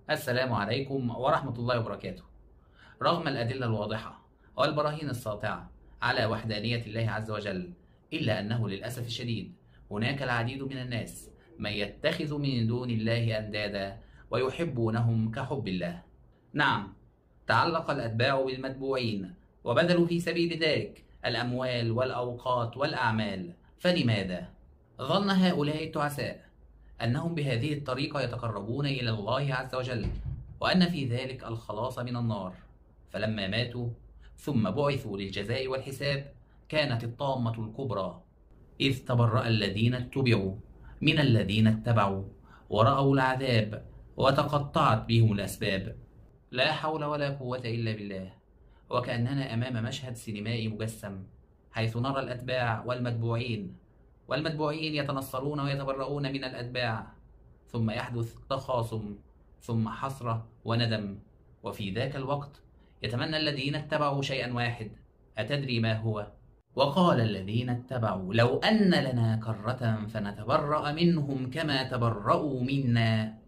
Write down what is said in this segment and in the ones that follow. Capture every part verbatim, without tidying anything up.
السلام عليكم ورحمة الله وبركاته. رغم الأدلة الواضحة والبراهين الساطعة على وحدانية الله عز وجل، إلا أنه للأسف الشديد هناك العديد من الناس من يتخذ من دون الله أندادا ويحبونهم كحب الله. نعم، تعلق الأتباع بالمتبوعين وبذلوا في سبيل ذلك الأموال والأوقات والأعمال، فلماذا؟ ظن هؤلاء التعساء أنهم بهذه الطريقة يتقربون إلى الله عز وجل، وأن في ذلك الخلاص من النار، فلما ماتوا ثم بعثوا للجزاء والحساب كانت الطامة الكبرى، إذ تبرأ الذين اتبعوا من الذين اتبعوا ورأوا العذاب وتقطعت بهم الأسباب. لا حول ولا قوة إلا بالله. وكأننا أمام مشهد سينمائي مجسم، حيث نرى الأتباع والمتبوعين والمتبوعين يتنصرون ويتبرؤون من الأتباع، ثم يحدث تخاصم، ثم حسرة وندم، وفي ذاك الوقت يتمنى الذين اتبعوا شيئا واحد، أتدري ما هو؟ وقال الذين اتبعوا لو أن لنا كرة فنتبرأ منهم كما تبرأوا منا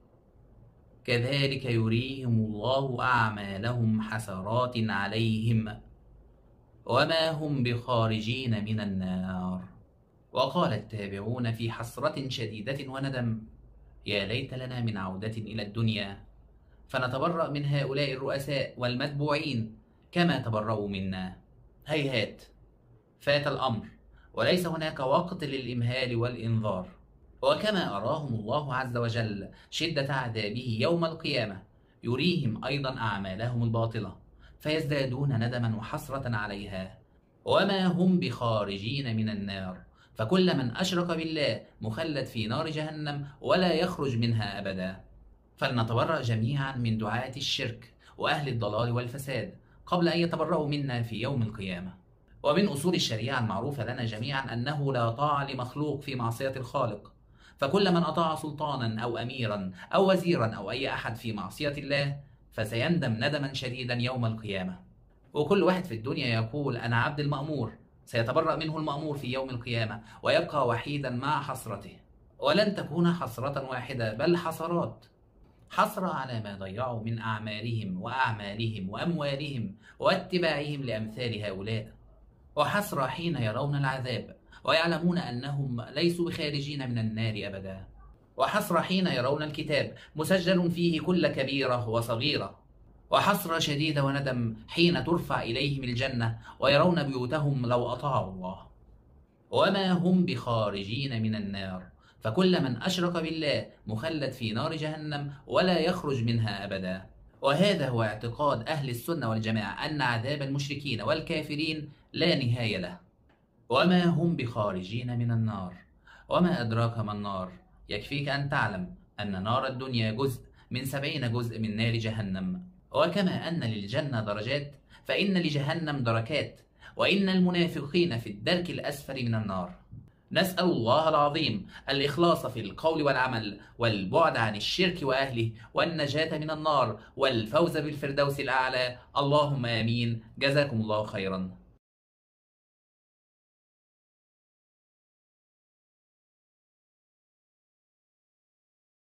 كذلك يريهم الله أعمالهم حسرات عليهم وما هم بخارجين من النار. وقال التابعون في حسرة شديدة وندم: يا ليت لنا من عودة إلى الدنيا فنتبرأ من هؤلاء الرؤساء والمتبوعين كما تبرأوا منا. هيهات، فات الأمر، وليس هناك وقت للإمهال والإنذار. وكما أراهم الله عز وجل شدة عذابه يوم القيامة، يريهم أيضا أعمالهم الباطلة فيزدادون ندما وحسرة عليها، وما هم بخارجين من النار. فكل من أشرك بالله مخلد في نار جهنم ولا يخرج منها أبدا. فلنتبرأ جميعا من دعاة الشرك وأهل الضلال والفساد قبل أن يتبرأوا منا في يوم القيامة. ومن أصول الشريعة المعروفة لنا جميعا أنه لا طاعة لمخلوق في معصية الخالق، فكل من أطاع سلطانا أو أميرا أو وزيرا أو أي أحد في معصية الله فسيندم ندما شديدا يوم القيامة. وكل واحد في الدنيا يقول أنا عبد المأمور، سيتبرأ منه المأمور في يوم القيامة ويبقى وحيدا مع حسرته. ولن تكون حسرة واحدة بل حسرات، حسرة على ما ضيعوا من أعمالهم وأعمالهم وأموالهم واتباعهم لأمثال هؤلاء، وحسرة حين يرون العذاب ويعلمون أنهم ليسوا بخارجين من النار أبدا، وحسرة حين يرون الكتاب مسجل فيه كل كبيرة وصغيرة، وحسرة شديدة وندم حين ترفع إليهم الجنة ويرون بيوتهم لو أطاعوا الله. وما هم بخارجين من النار، فكل من أشرك بالله مخلد في نار جهنم ولا يخرج منها أبدا. وهذا هو اعتقاد أهل السنة والجماعة، أن عذاب المشركين والكافرين لا نهاية له. وما هم بخارجين من النار. وما أدراك ما النار؟ يكفيك أن تعلم أن نار الدنيا جزء من سبعين جزء من نار جهنم. وكما أن للجنة درجات فإن لجهنم دركات، وإن المنافقين في الدرك الأسفل من النار. نسأل الله العظيم الإخلاص في القول والعمل، والبعد عن الشرك وأهله، والنجاة من النار، والفوز بالفردوس الأعلى. اللهم آمين. جزاكم الله خيرا.